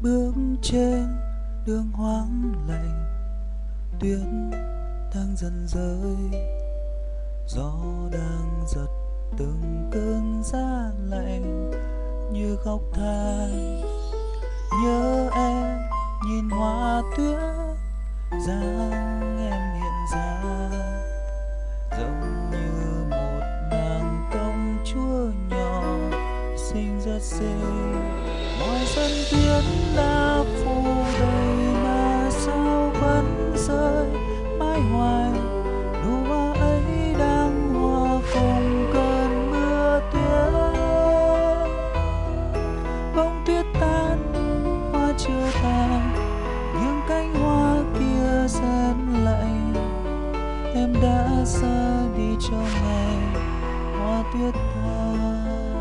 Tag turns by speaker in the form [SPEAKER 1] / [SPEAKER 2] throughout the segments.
[SPEAKER 1] Bước trên đường hoang lạnh, tuyết đang dần rơi, gió đang giật từng cơn giá lạnh như khóc than. Nhớ em nhìn hoa tuyết dáng em hiện ra, giống như một nàng công chúa nhỏ xinh rất xinh. Mọi sân tuyết đã phủ đầy mà sao vẫn rơi mãi hoài. Nụ hoa ấy đang hòa cùng cơn mưa tuyết. Bông tuyết tan, hoa chưa tàn, những cánh hoa kia rét lạnh. Em đã xa đi trong ngày hoa tuyết tan.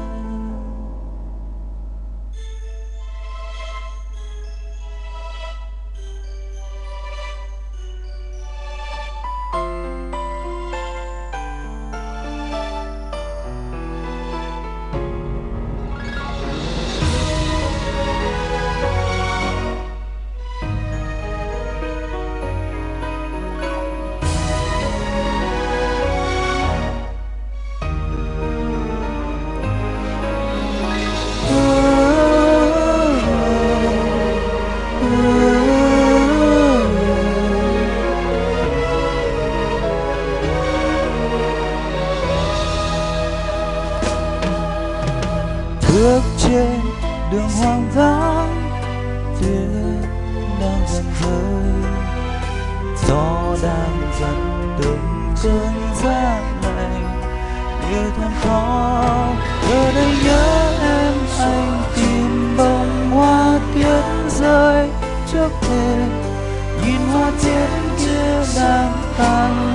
[SPEAKER 1] Bước trên đường hoang vắng, tuyết đang dần rơi, gió đang giật từng cơn giá lạnh như thơm tho. Giờ đây nhớ em, anh tìm bông hoa tuyết rơi trước thềm, nhìn hoa tuyết kia đang tàn